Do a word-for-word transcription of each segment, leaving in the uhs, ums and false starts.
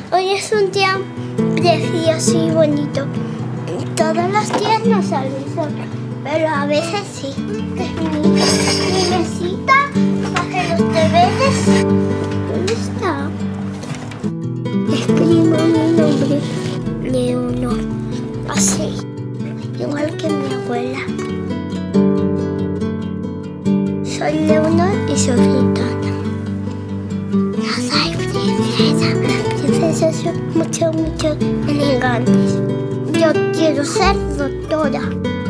Hoy es un día precioso y bonito. Todos los días no sale el sol, pero a veces sí. Mi, mi mesita hace los deberes. ¿Dónde está? Escribo mi nombre. Leonor. Así. Igual que mi abuela. Soy Leonor y soy gitana. No soy princesa. Princesas son mucho, mucho elegantes. Yo quiero ser doctora.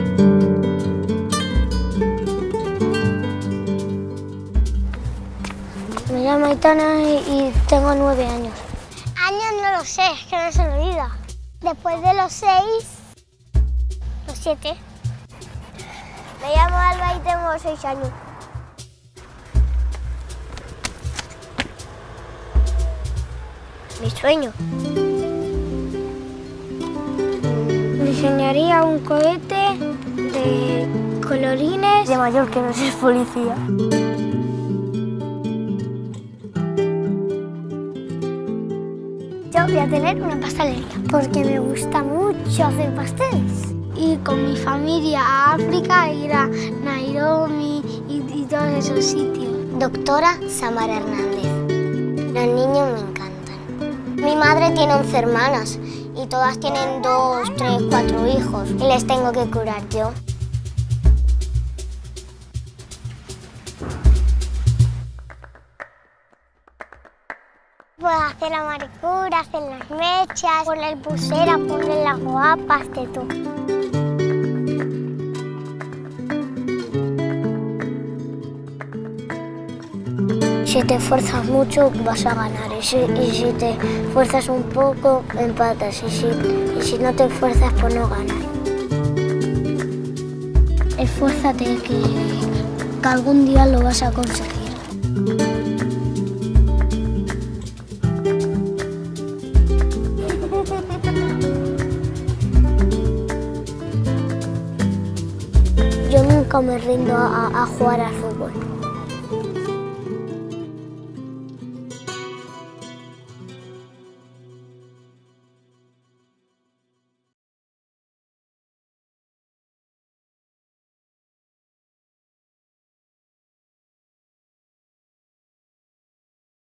Me llamo Aitana y tengo nueve años. Años no lo sé, es que no se me olvida. Después de los seis, los siete. Me llamo Alba y tengo seis años. Mi sueño. Diseñaría un cohete de colorines. De mayor quiero ser policía. Yo voy a tener una pastelería porque me gusta mucho hacer pasteles. Ir con mi familia a África, ir a Nairobi y, y todos esos sitios. Doctora Samara Hernández. Los niños me encantan. Mi madre tiene once hermanas y todas tienen dos, tres, cuatro hijos y les tengo que curar yo. Puedo hacer la manicura, hacer las mechas, poner pulseras, poner las guapas, de todo. Si te esfuerzas mucho vas a ganar y si, y si te esfuerzas un poco empatas y si, y si no te esfuerzas pues no ganas. Esfuérzate que, que algún día lo vas a conseguir. Yo nunca me rindo a, a jugar al fútbol.